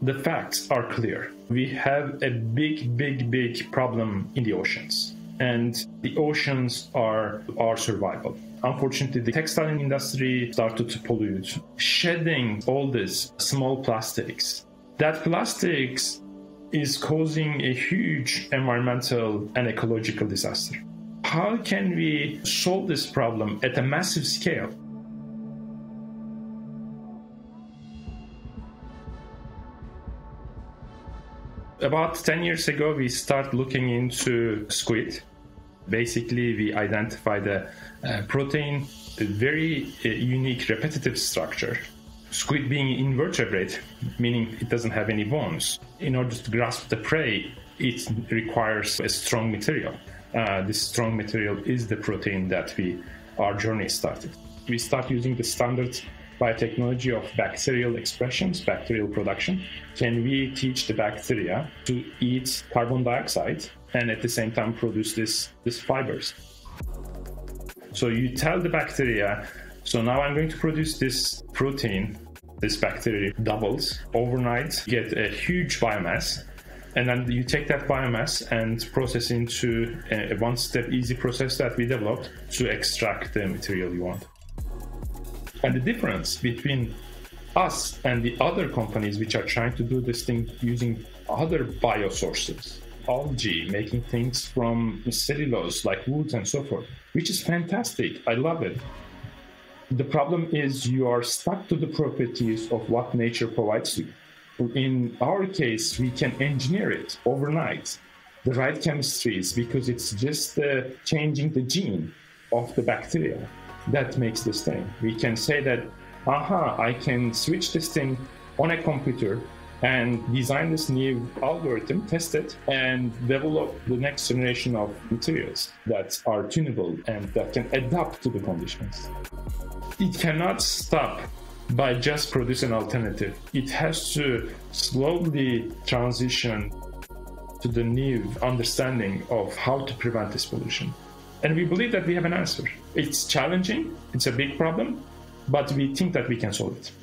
The facts are clear. We have a big problem in the oceans. And the oceans are our survival. Unfortunately, the textile industry started to pollute, shedding all these small plastics. That plastics is causing a huge environmental and ecological disaster. How can we solve this problem at a massive scale? About 10 years ago, we started looking into squid. Basically, we identified a protein, a very unique repetitive structure. Squid being invertebrate, meaning it doesn't have any bones. In order to grasp the prey, it requires a strong material. This strong material is the protein that our journey started. We start using the standard biotechnology of bacterial expressions, bacterial production. Can we teach the bacteria to eat carbon dioxide and at the same time produce these fibers? So you tell the bacteria, so now I'm going to produce this protein. This bacteria doubles overnight, get a huge biomass, and then you take that biomass and process into a one-step easy process that we developed to extract the material you want. And the difference between us and the other companies which are trying to do this thing using other biosources, algae, making things from cellulose like wood and so forth, which is fantastic. I love it. The problem is you are stuck to the properties of what nature provides you. In our case, we can engineer it overnight, the right chemistries, because it's just changing the gene of the bacteria that makes this thing. We can say that, I can switch this thing on a computer and design this new algorithm, test it, and develop the next generation of materials that are tunable and that can adapt to the conditions. It cannot stop by just producing an alternative. It has to slowly transition to the new understanding of how to prevent this pollution. And we believe that we have an answer. It's challenging, it's a big problem, but we think that we can solve it.